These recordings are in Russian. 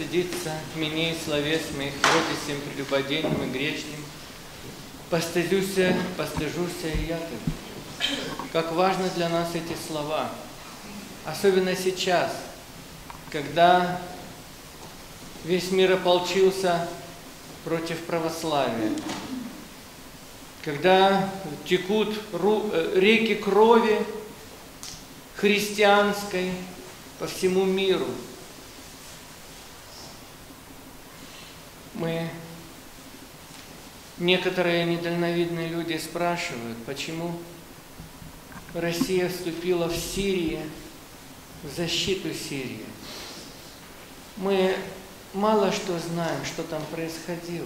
постыдиться меня и словес моих, вроде всем прелюбодейным и грешным. Постыжуся и я ты. Как важны для нас эти слова, особенно сейчас, когда весь мир ополчился против православия, когда текут реки крови христианской по всему миру. Некоторые недальновидные люди спрашивают, почему Россия вступила в Сирию, в защиту Сирии. Мы мало что знаем, что там происходило.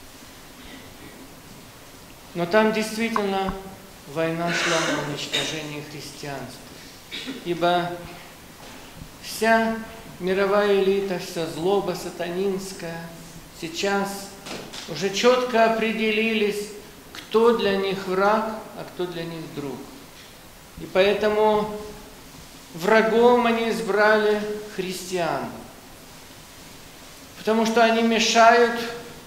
Но там действительно война шла на уничтожение христианства. Ибо вся мировая элита, вся злоба сатанинская сейчас уже четко определились, кто для них враг, а кто для них друг. И поэтому врагом они избрали христиан, потому что они мешают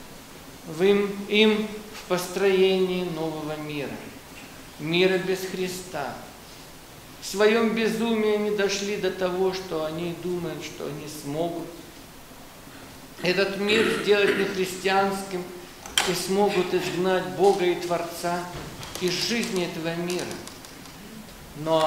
им в построении нового мира, мира без Христа. В своем безумии они дошли до того, что они думают, что они смогут этот мир сделать нехристианским и смогут изгнать Бога и Творца из жизни этого мира. Но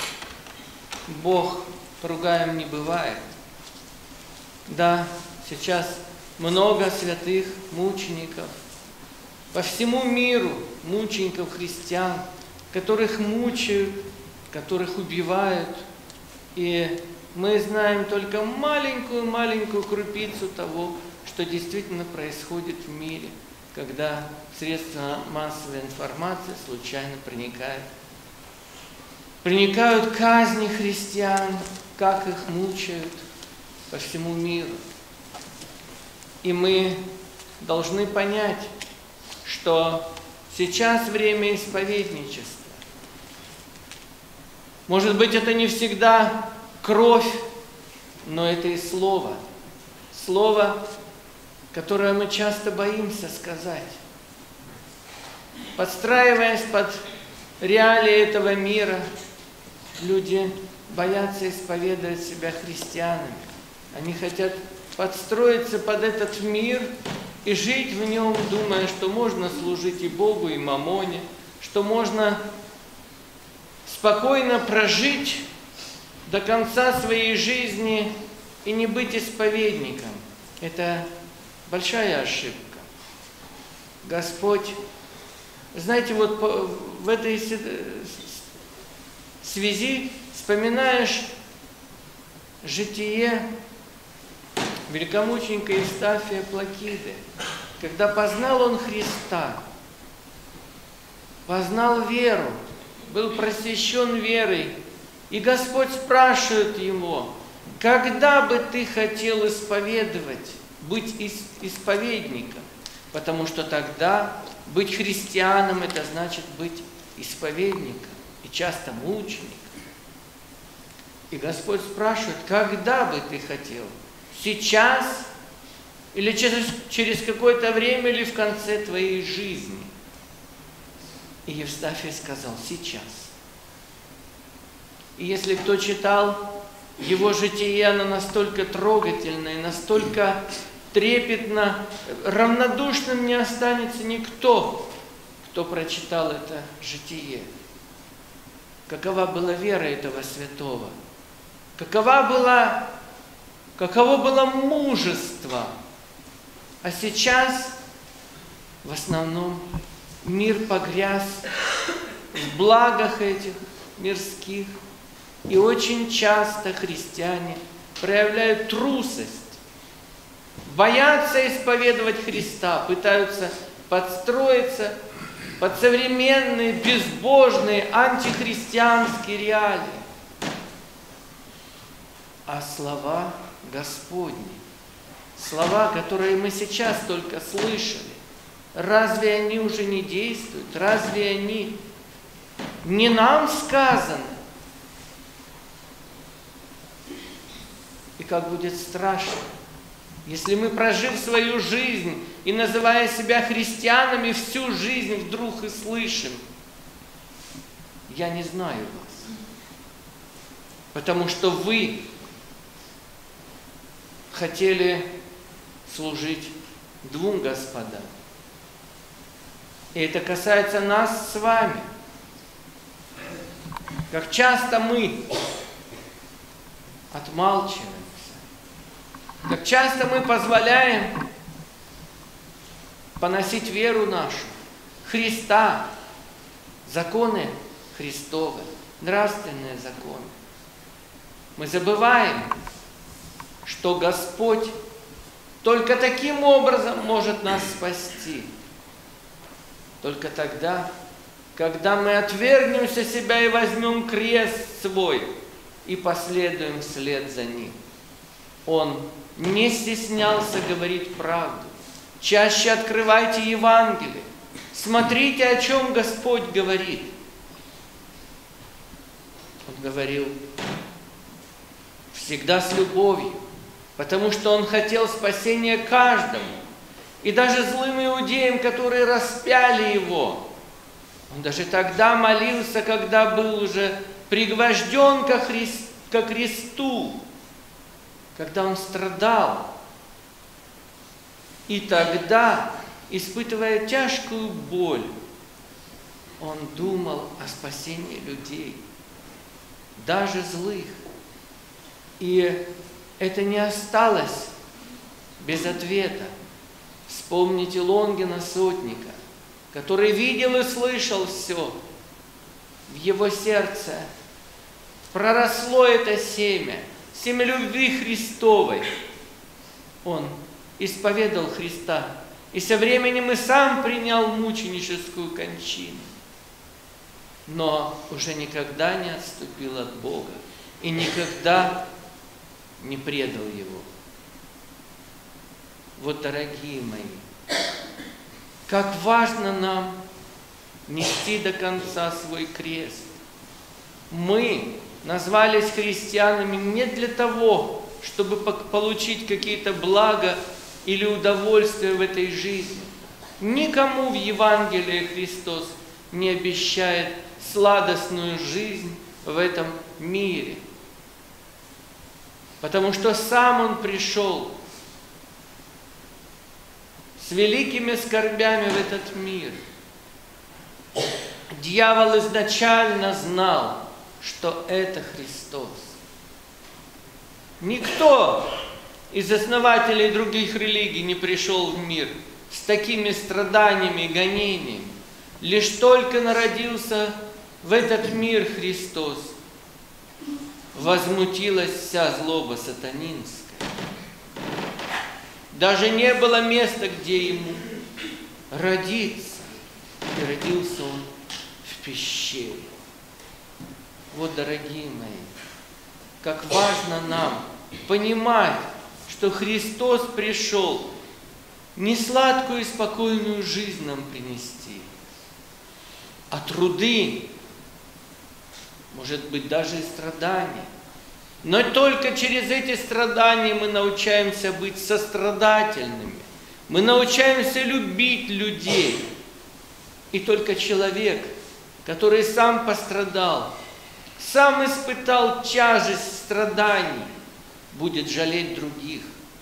Бог поругаем не бывает. Да, сейчас много святых мучеников по всему миру, мучеников христиан, которых мучают, которых убивают. И мы знаем только маленькую крупицу того, что действительно происходит в мире, когда средства массовой информации случайно проникают казни христиан, как их мучают по всему миру. И мы должны понять, что сейчас время исповедничества. Может быть, это не всегда кровь, но это и слово. Слово, которое мы часто боимся сказать. Подстраиваясь под реалии этого мира, люди боятся исповедовать себя христианами. Они хотят подстроиться под этот мир и жить в нем, думая, что можно служить и Богу, и мамоне, что можно спокойно прожить до конца своей жизни и не быть исповедником. Это большая ошибка. Господь, знаете, вот в этой связи вспоминаешь житие великомученика Евстафия Плакиды, когда познал он Христа, познал веру, был просвещен верой, и Господь спрашивает его: когда бы ты хотел исповедовать, быть исповедником? Потому что тогда быть христианом — это значит быть исповедником, и часто мучеником. И Господь спрашивает: когда бы ты хотел? Сейчас? Или через какое-то время, или в конце твоей жизни? И Евстафий сказал: сейчас. И если кто читал его житие, оно настолько трогательное, настолько трепетно, равнодушным не останется никто, кто прочитал это житие. Какова была вера этого святого? Каково было мужество? А сейчас в основном мир погряз в благах этих мирских, и очень часто христиане проявляют трусость, боятся исповедовать Христа, пытаются подстроиться под современные, безбожные, антихристианские реалии. А слова Господни, слова, которые мы сейчас только слышали, разве они уже не действуют? Разве они не нам сказаны? И как будет страшно, Если мы, прожив свою жизнь и называя себя христианами, всю жизнь вдруг и слышим: я не знаю вас, потому что вы хотели служить двум господам. И это касается нас с вами. Как часто мы отмалчиваемся, как часто мы позволяем поносить веру нашу, Христа, законы Христовы, нравственные законы. Мы забываем, что Господь только таким образом может нас спасти. Только тогда, когда мы отвергнемся себя и возьмем крест свой и последуем вслед за Ним. Он не стеснялся говорить правду. Чаще открывайте Евангелие. Смотрите, о чем Господь говорит. Он говорил всегда с любовью, потому что Он хотел спасения каждому. И даже злым иудеям, которые распяли Его, Он даже тогда молился, когда был уже пригвожден ко кресту, когда Он страдал. И тогда, испытывая тяжкую боль, Он думал о спасении людей, даже злых. И это не осталось без ответа. Вспомните Лонгина Сотника, который видел и слышал все. В его сердце проросло это семя, семя любви Христовой. Он исповедал Христа и со временем и сам принял мученическую кончину. Но уже никогда не отступил от Бога и никогда не предал Его. Вот, дорогие мои, как важно нам нести до конца свой крест. Мы назвались христианами не для того, чтобы получить какие-то блага или удовольствия в этой жизни. Никому в Евангелии Христос не обещает сладостную жизнь в этом мире. Потому что сам Он пришел с великими скорбями в этот мир. Дьявол изначально знал, что это Христос. Никто из основателей других религий не пришел в мир с такими страданиями и гонениями. Лишь только народился в этот мир Христос, возмутилась вся злоба сатанинская. Даже не было места, где Ему родиться. И родился Он в пещере. Вот, дорогие мои, как важно нам понимать, что Христос пришел не сладкую и спокойную жизнь нам принести, а труды, может быть, даже и страдания. Но только через эти страдания мы научаемся быть сострадательными, мы научаемся любить людей. И только человек, который сам пострадал, сам испытал тяжесть страданий, будет жалеть других,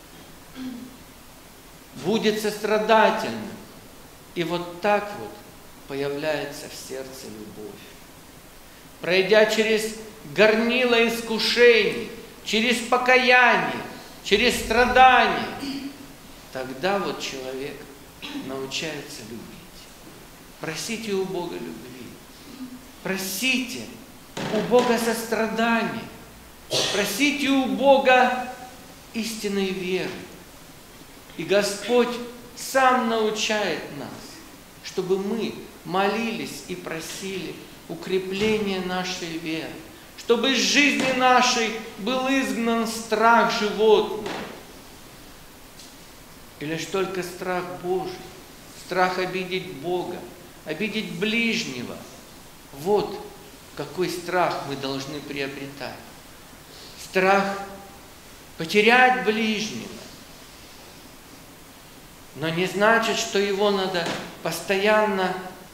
будет сострадательным. И вот так вот появляется в сердце любовь. Пройдя через горнило искушений, через покаяние, через страдания, тогда вот человек научается любить. Просите у Бога любви, просите у Бога сострадания, просите у Бога истинной веры. И Господь сам научает нас, чтобы мы молились и просили укрепления нашей веры, чтобы из жизни нашей был изгнан страх животных. И лишь только страх Божий, страх обидеть Бога, обидеть ближнего. Вот какой страх мы должны приобретать. Страх потерять ближнего, но не значит, что его надо постоянно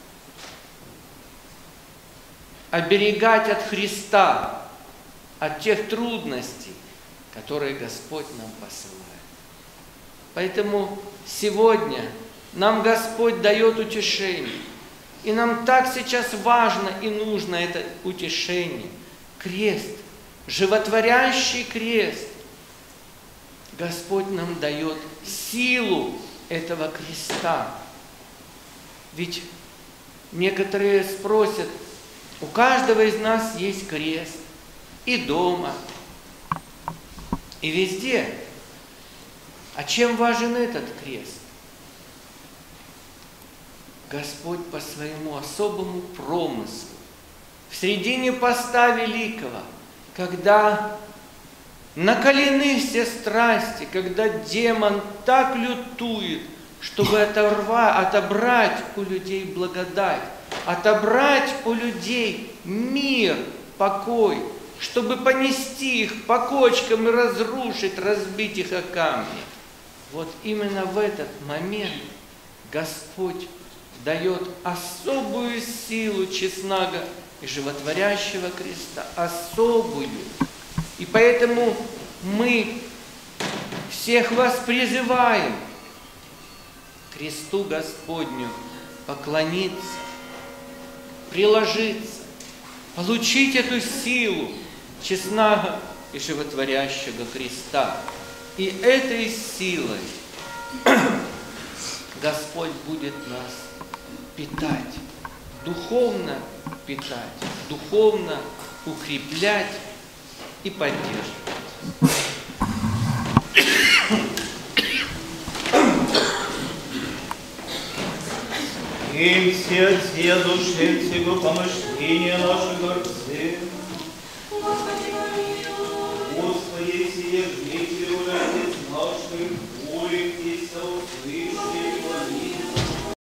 оберегать от Христа, от тех трудностей, которые Господь нам посылает. Поэтому сегодня нам Господь дает утешение. И нам так сейчас важно и нужно это утешение. Крест, животворящий крест. Господь нам дает силу этого креста. Ведь некоторые спросят, у каждого из нас есть крест. И дома, и везде. А чем важен этот крест? Господь по своему особому промыслу в середине поста великого, когда накалены все страсти, когда демон так лютует, чтобы отобрать у людей благодать, отобрать у людей мир, покой, чтобы понести их по кочкам и разрушить, разбить их о камни. Вот именно в этот момент Господь дает особую силу честного и животворящего креста, особую. И поэтому мы всех вас призываем к кресту Господню поклониться, приложиться, получить эту силу честного и животворящего креста. И этой силой Господь будет нас питать, духовно питать, духовно укреплять и поддерживать. И все душе всего помышления нашего Отца,